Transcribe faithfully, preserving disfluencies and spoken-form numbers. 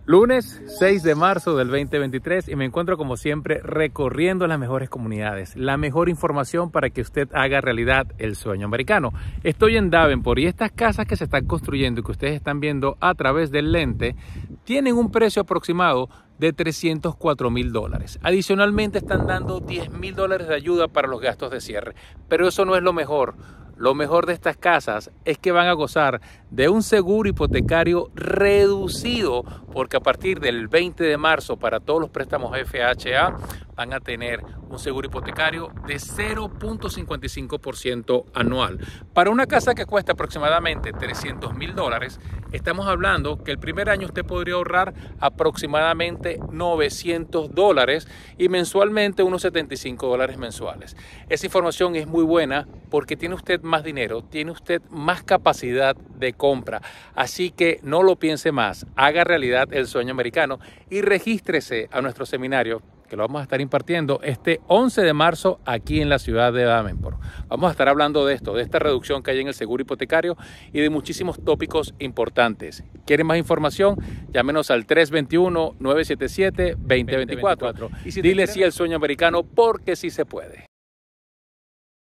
Lunes seis de marzo del veinte veintitrés y me encuentro como siempre recorriendo las mejores comunidades, la mejor información para que usted haga realidad el sueño americano. Estoy en Davenport y estas casas que se están construyendo y que ustedes están viendo a través del lente tienen un precio aproximado de trescientos cuatro mil dólares. Adicionalmente están dando diez mil dólares de ayuda para los gastos de cierre, pero eso no es lo mejor. Lo mejor de estas casas es que van a gozar de un seguro hipotecario reducido, porque a partir del veinte de marzo para todos los préstamos F H A van a tener un seguro hipotecario de cero punto cincuenta y cinco por ciento anual. Para una casa que cuesta aproximadamente trescientos mil dólares, estamos hablando que el primer año usted podría ahorrar aproximadamente novecientos dólares y mensualmente unos setenta y cinco dólares mensuales. Esa información es muy buena porque tiene usted más dinero, tiene usted más capacidad de compra. Así que no lo piense más, haga realidad el sueño americano y regístrese a nuestro seminario que lo vamos a estar impartiendo este once de marzo aquí en la ciudad de Davenport. Vamos a estar hablando de esto, de esta reducción que hay en el seguro hipotecario y de muchísimos tópicos importantes. ¿Quieren más información? Llámenos al tres dos uno, nueve siete siete, dos cero dos cuatro y si dile sí al sueño americano porque sí se puede.